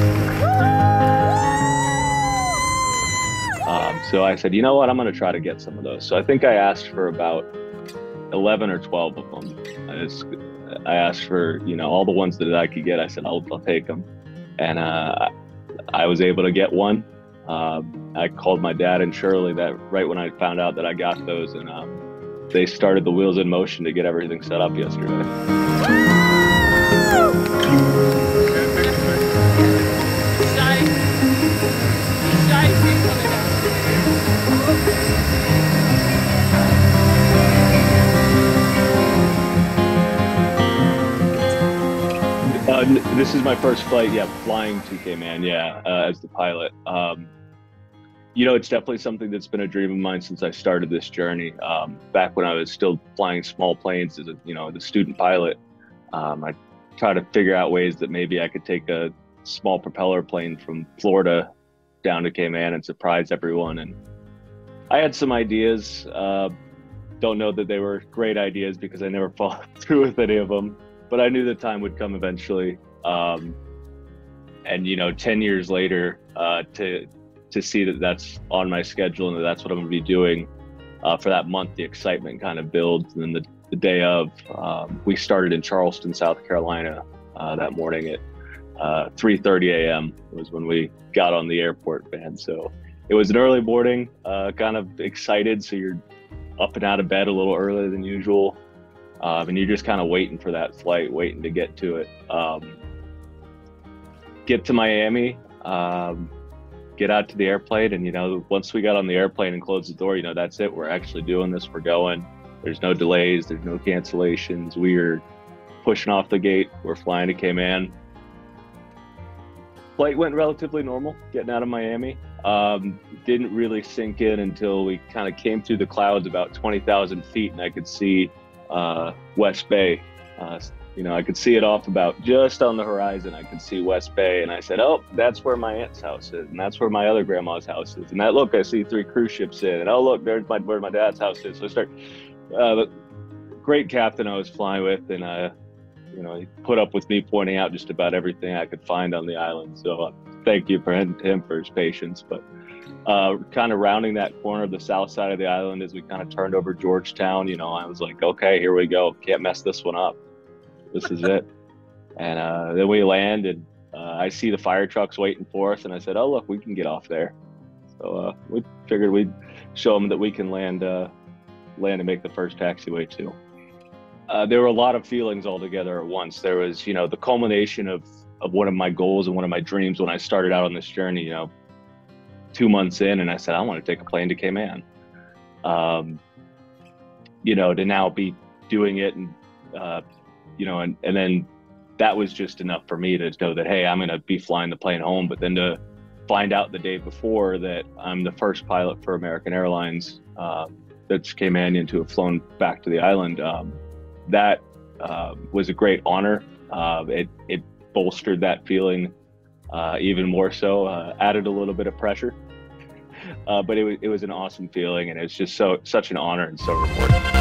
So I said, you know what, I'm going to try to get some of those. So I think I asked for about 11 or 12 of them. I asked for, all the ones that I could get. I said, I'll take them. And I was able to get one. I called my dad and Shirley that right when I found out that I got those, and they started the wheels in motion to get everything set up yesterday. This is my first flight, flying to Cayman, as the pilot. It's definitely something that's been a dream of mine since I started this journey. Back when I was still flying small planes as the student pilot, I tried to figure out ways that maybe I could take a small propeller plane from Florida down to Cayman and surprise everyone. And I had some ideas. Don't know that they were great ideas because I never followed through with any of them, but I knew the time would come eventually. And 10 years later, to see that that's on my schedule and that that's what I'm going to be doing for that month, the excitement kind of builds. And then the day of, we started in Charleston, South Carolina, that morning at 3:30 a.m. was when we got on the airport van. So it was an early morning, kind of excited. So you're up and out of bed a little earlier than usual. And you're just kind of waiting for that flight, waiting to get to it. Get to Miami, get out to the airplane, and once we got on the airplane and closed the door, that's it. We're actually doing this. We're going. There's no delays. There's no cancellations. We're pushing off the gate. We're flying to Cayman. Flight went relatively normal, getting out of Miami. Didn't really sink in until we kind of came through the clouds about 20,000 feet, and I could see West Bay. I could see it off about just on the horizon. I could see West Bay, and I said, oh, that's where my aunt's house is, and that's where my other grandma's house is, and look, I see 3 cruise ships in, and oh, look, there's where my dad's house is. So I start, the great captain I was flying with, and he put up with me pointing out just about everything I could find on the island. So thank you for him for his patience. But kind of rounding that corner of the south side of the island as we kind of turned over Georgetown, I was like, okay, here we go. Can't mess this one up. This is it. And then we land, and I see the fire trucks waiting for us, and I said, oh, look, we can get off there. So we figured we'd show them that we can land and make the first taxiway too. There were a lot of feelings all together at once. There was, the culmination of one of my goals and one of my dreams when I started out on this journey, 2 months in, and I said, I want to take a plane to Cayman. To now be doing it, and and then that was just enough for me to know that, hey, I'm going to be flying the plane home. But then to find out the day before that I'm the first pilot for American Airlines that's Caymanian to have flown back to the island, that was a great honor. It bolstered that feeling even more so, added a little bit of pressure. But it was an awesome feeling, and it's just such an honor and so rewarding.